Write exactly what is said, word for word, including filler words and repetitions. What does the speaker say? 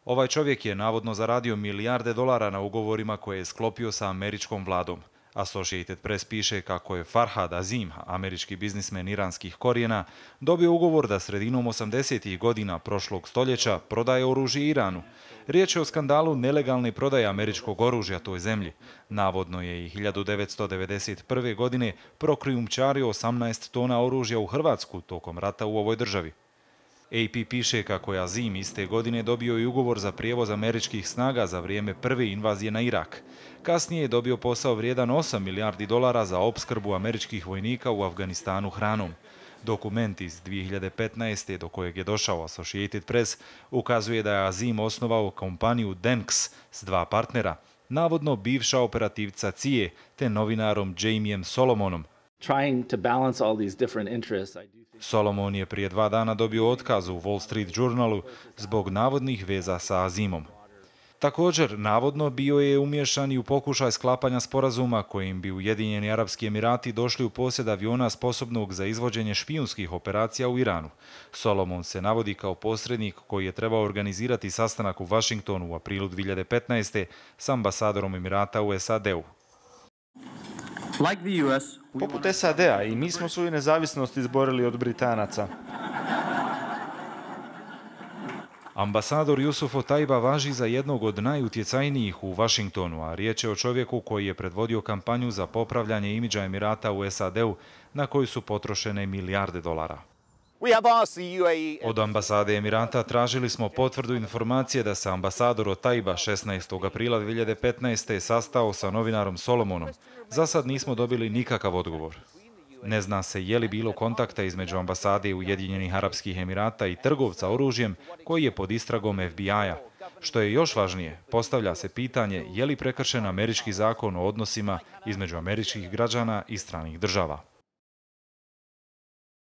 Ovaj čovjek je navodno zaradio milijarde dolara na ugovorima koje je sklopio sa američkom vladom. Associated Press piše kako je Farhad Azim, američki biznismen iranskih korijena, dobio ugovor da sredinom osamdesetih godina prošlog stoljeća prodaje oružje Iranu. Riječ je o skandalu nelegalne prodaje američkog oružja toj zemlji. Navodno je i hiljadu devetsto devedeset prve. godine prokrijumčario osamnaest tona oružja u Hrvatsku tokom rata u ovoj državi. A P piše kako je Azim iste godine dobio i ugovor za prijevoz američkih snaga za vrijeme prve invazije na Irak. Kasnije je dobio posao vrijedan osam milijardi dolara za opskrbu američkih vojnika u Afganistanu hranom. Dokument iz dvije hiljade petnaeste. do kojeg je došao Associated Press ukazuje da je Azim osnovao kompaniju Denks s dva partnera, navodno bivša operativca C I A te novinarom Jamijem Solomonom. Solomon je prije dva dana dobio otkaz u Wall Street Journalu zbog navodnih veza sa Azimom. Također, navodno bio je umiješan i u pokušaj sklapanja sporazuma kojim bi Ujedinjeni Arapski Emirati došli u posjed aviona sposobnog za izvođenje špijunskih operacija u Iranu. Solomon se navodi kao posrednik koji je trebao organizirati sastanak u Washingtonu u aprilu dvije hiljade petnaeste. s ambasadorom Emirata u S A D-u. Poput S A D-a i mi smo svoju nezavisnost izborili od Britanaca. Ambasador Jusuf Otaiba važi za jednog od najutjecajnijih u Washingtonu, a riječ je o čovjeku koji je predvodio kampanju za popravljanje imidža Emirata u S A D-u na koju su potrošene milijarde dolara. Od ambasade Emirata tražili smo potvrdu informacije da se ambasador Otaiba šesnaestog aprila dvije hiljade petnaeste. sastao sa novinarom Solomonom. Za sad nismo dobili nikakav odgovor. Ne zna se je li bilo kontakta između ambasade Ujedinjenih Arapskih Emirata i trgovca oružjem koji je pod istragom F B I-a. Što je još važnije, postavlja se pitanje je li prekršen američki zakon o odnosima između američkih građana i stranih država.